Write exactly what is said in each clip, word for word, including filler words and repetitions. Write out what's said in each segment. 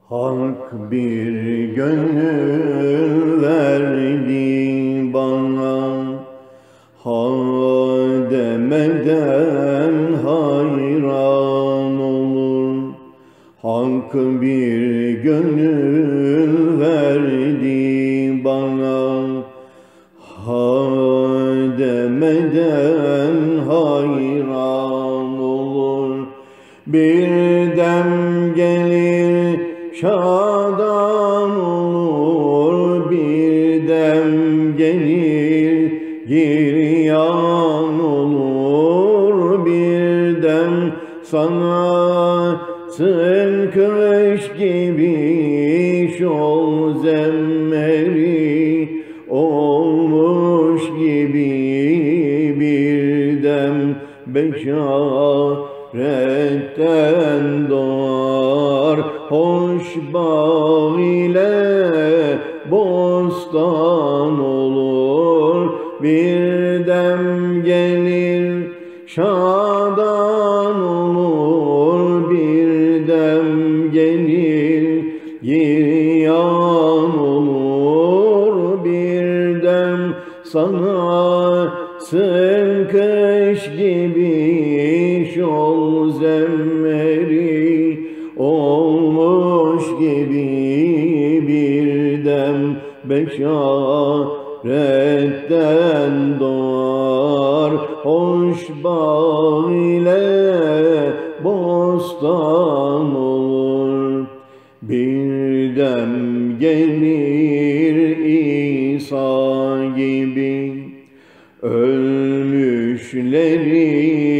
Hak bir gönül verdi bana, ha demeden hayran olur. Hak bir gönül verdi bana, ha demeden hayran olur. Bir dem gelir şadan olur, bir dem gelir giryan olur. Bir dem sanatsın kılıç gibi, şol zemmeri olmuş gibi. Bir dem beşaretten doğar, hoş bağ ile bostan olur. Bir dem gelir şadan olur, bir dem gelir giryan olur. Bir dem sanatsın kış gibi, şol zemmeri olmuş gibi. Bir dem beşaretten doğar, hoş bağ ile bostan olur. Bir dem gelir İsa gibi, ölmüşleri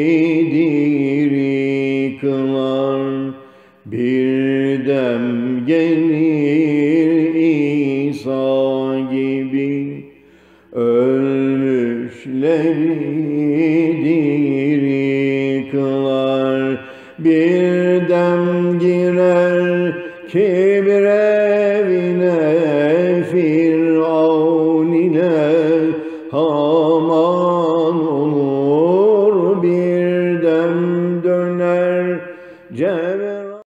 diri kılar. Bir dem gelir İsa gibi, ölmüşleri diri kılar. Bir dem girer kibir evine, Firavun ile Haman